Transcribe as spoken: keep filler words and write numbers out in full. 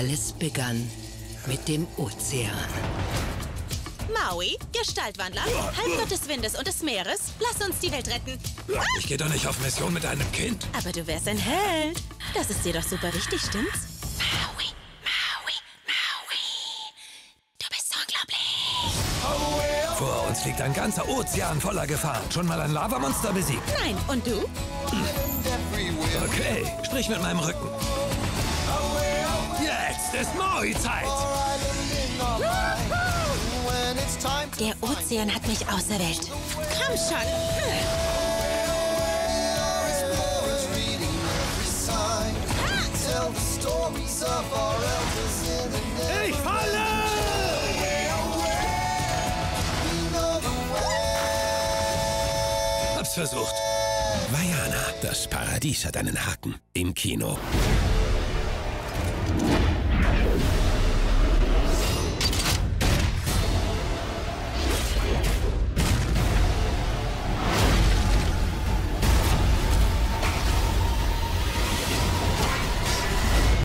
Alles begann mit dem Ozean. Maui, Gestaltwandler, Halbgott des Windes und des Meeres, lass uns die Welt retten. Ich gehe doch nicht auf Mission mit einem Kind. Aber du wärst ein Held. Das ist dir doch super wichtig, stimmt's? Maui, Maui, Maui. Du bist so unglaublich. Vor uns liegt ein ganzer Ozean voller Gefahren. Schon mal ein Lavamonster besiegt? Nein, und du? Okay, sprich mit meinem Rücken. Jetzt ist Maui-Zeit. Der Ozean hat mich auserwählt. Komm schon. Ich falle! Hab's versucht. Vaiana, das Paradies hat einen Haken. Im Kino.